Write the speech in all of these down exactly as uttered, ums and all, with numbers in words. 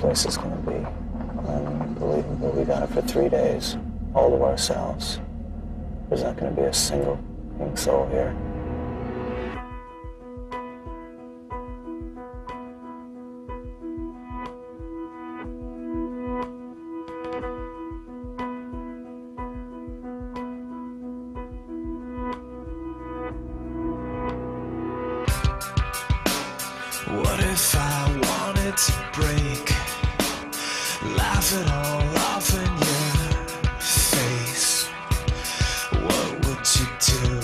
choice is going to be. Unbelievable. We got it for three days, all to ourselves. There's not going to be a single pink soul here. What if I wanted to break, laugh it all off in your face? What would you do?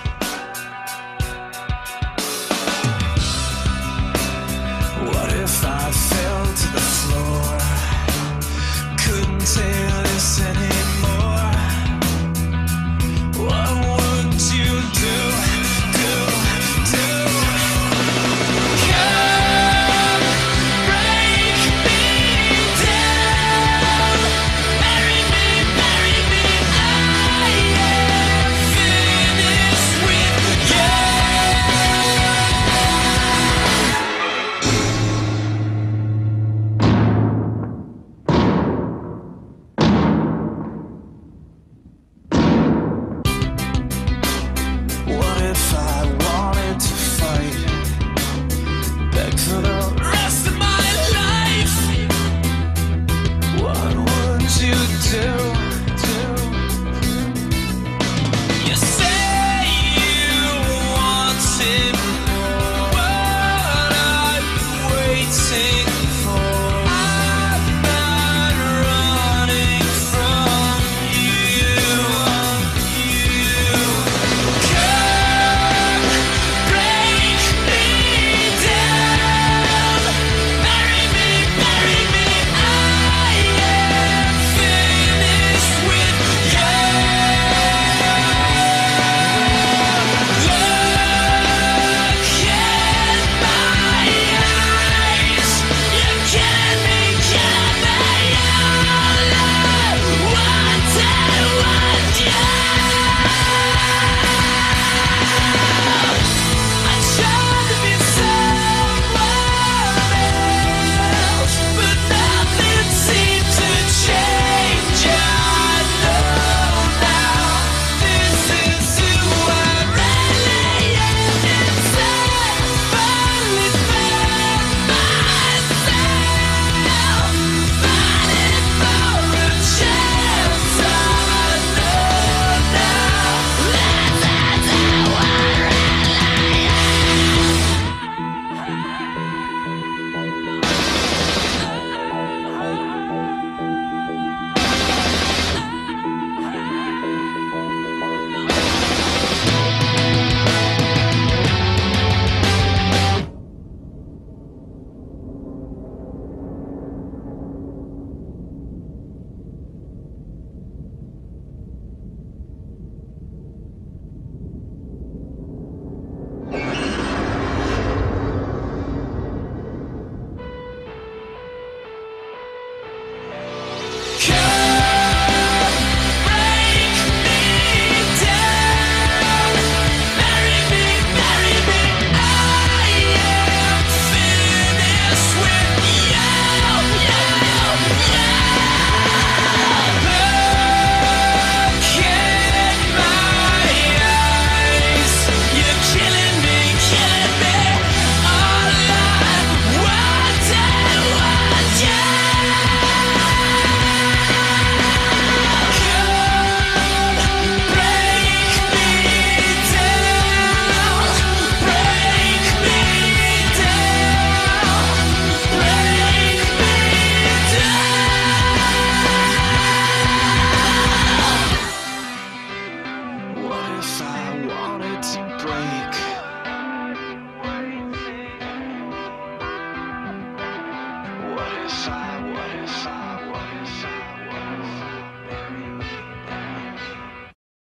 What if I fell to the floor, couldn't take this anymore? What would you do? If I wanted to fight, beg for the rest of my life, what would you do? You say you wanted more, what are you waiting for? I'm not running from you, you. Come